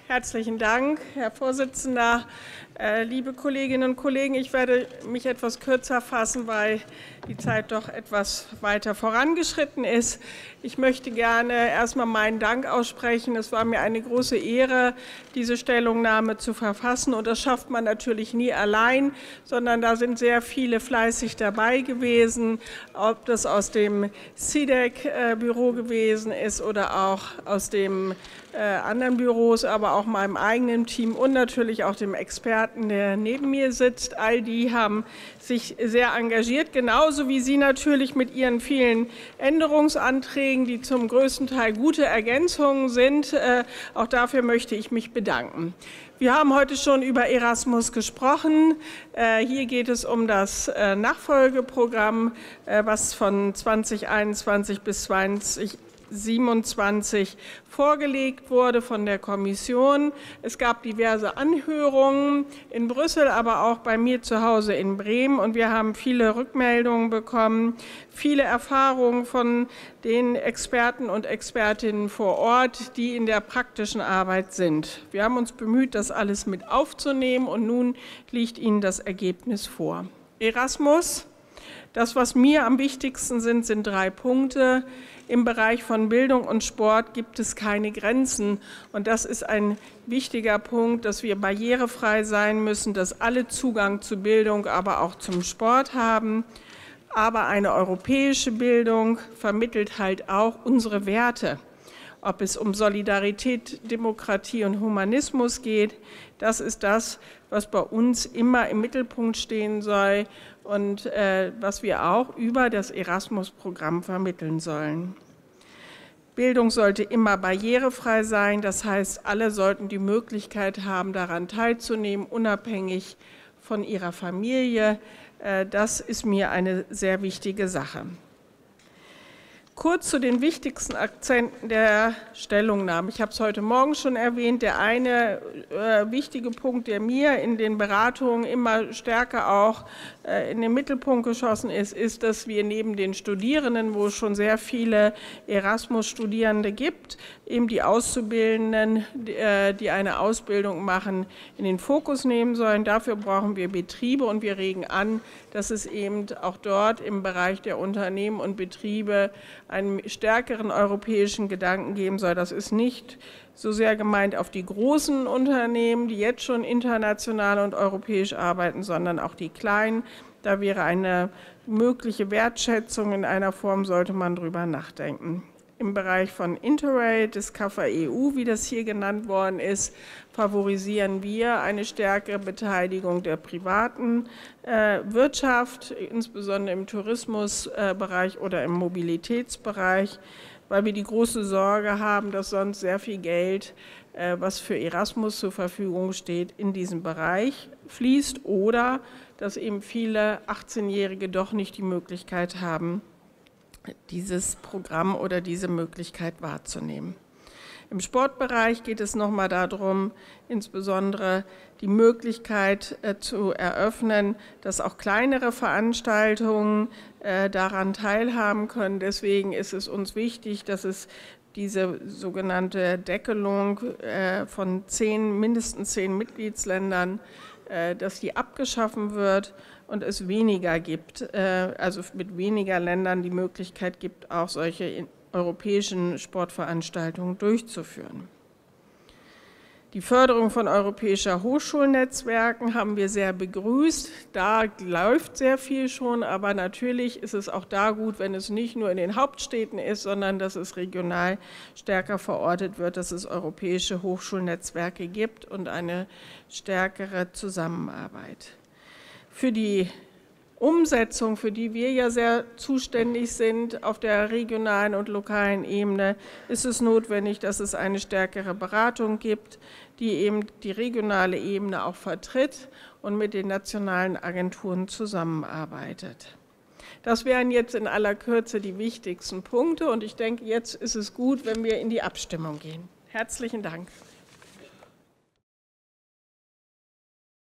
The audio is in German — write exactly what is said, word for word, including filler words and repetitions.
Herzlichen Dank, Herr Vorsitzender. Liebe Kolleginnen und Kollegen, ich werde mich etwas kürzer fassen, weil die Zeit doch etwas weiter vorangeschritten ist. Ich möchte gerne erst einmal meinen Dank aussprechen. Es war mir eine große Ehre, diese Stellungnahme zu verfassen. Und das schafft man natürlich nie allein, sondern da sind sehr viele fleißig dabei gewesen, ob das aus dem C D E C-Büro gewesen ist oder auch aus dem anderen Büros, aber auch meinem eigenen Team und natürlich auch dem Experten, der neben mir sitzt. All die haben sich sehr engagiert, genauso wie Sie natürlich mit Ihren vielen Änderungsanträgen, die zum größten Teil gute Ergänzungen sind. Auch dafür möchte ich mich bedanken. Wir haben heute schon über Erasmus gesprochen. Hier geht es um das Nachfolgeprogramm, was von zweitausendeinundzwanzig bis zweitausendsiebenundzwanzig vorgelegt wurde von der Kommission. Es gab diverse Anhörungen in Brüssel, aber auch bei mir zu Hause in Bremen. Und wir haben viele Rückmeldungen bekommen, viele Erfahrungen von den Experten und Expertinnen vor Ort, die in der praktischen Arbeit sind. Wir haben uns bemüht, das alles mit aufzunehmen, und nun liegt Ihnen das Ergebnis vor. Erasmus. Das, was mir am wichtigsten sind, sind drei Punkte. Im Bereich von Bildung und Sport gibt es keine Grenzen. Und das ist ein wichtiger Punkt, dass wir barrierefrei sein müssen, dass alle Zugang zu Bildung, aber auch zum Sport haben. Aber eine europäische Bildung vermittelt halt auch unsere Werte. Ob es um Solidarität, Demokratie und Humanismus geht, das ist das, was bei uns immer im Mittelpunkt stehen soll und äh, was wir auch über das Erasmus-Programm vermitteln sollen. Bildung sollte immer barrierefrei sein, das heißt, alle sollten die Möglichkeit haben, daran teilzunehmen, unabhängig von ihrer Familie. Äh, das ist mir eine sehr wichtige Sache. Kurz zu den wichtigsten Akzenten der Stellungnahme. Ich habe es heute Morgen schon erwähnt. Der eine äh, wichtige Punkt, der mir in den Beratungen immer stärker auch äh, in den Mittelpunkt geschossen ist, ist, dass wir neben den Studierenden, wo es schon sehr viele Erasmus-Studierende gibt, eben die Auszubildenden, die, äh, die eine Ausbildung machen, in den Fokus nehmen sollen. Dafür brauchen wir Betriebe, und wir regen an, dass es eben auch dort im Bereich der Unternehmen und Betriebe einen stärkeren europäischen Gedanken geben soll. Das ist nicht so sehr gemeint auf die großen Unternehmen, die jetzt schon international und europäisch arbeiten, sondern auch die kleinen. Da wäre eine mögliche Wertschätzung in einer Form, sollte man drüber nachdenken. Im Bereich von Interrail, Discover E U, wie das hier genannt worden ist, favorisieren wir eine stärkere Beteiligung der privaten äh, Wirtschaft, insbesondere im Tourismusbereich äh, oder im Mobilitätsbereich, weil wir die große Sorge haben, dass sonst sehr viel Geld, äh, was für Erasmus zur Verfügung steht, in diesem Bereich fließt, oder dass eben viele achtzehnjährige doch nicht die Möglichkeit haben, dieses Programm oder diese Möglichkeit wahrzunehmen. Im Sportbereich geht es nochmal darum, insbesondere die Möglichkeit äh, zu eröffnen, dass auch kleinere Veranstaltungen äh, daran teilhaben können. Deswegen ist es uns wichtig, dass es diese sogenannte Deckelung äh, von zehn, mindestens zehn Mitgliedsländern, äh, dass die abgeschaffen wird und es weniger gibt, äh, also mit weniger Ländern die Möglichkeit gibt, auch solche europäischen Sportveranstaltungen durchzuführen. Die Förderung von europäischer Hochschulnetzwerken haben wir sehr begrüßt. Da läuft sehr viel schon, aber natürlich ist es auch da gut, wenn es nicht nur in den Hauptstädten ist, sondern dass es regional stärker verortet wird, dass es europäische Hochschulnetzwerke gibt und eine stärkere Zusammenarbeit. Für die Umsetzung, für die wir ja sehr zuständig sind auf der regionalen und lokalen Ebene, ist es notwendig, dass es eine stärkere Beratung gibt, die eben die regionale Ebene auch vertritt und mit den nationalen Agenturen zusammenarbeitet. Das wären jetzt in aller Kürze die wichtigsten Punkte, und ich denke, jetzt ist es gut, wenn wir in die Abstimmung gehen. Herzlichen Dank.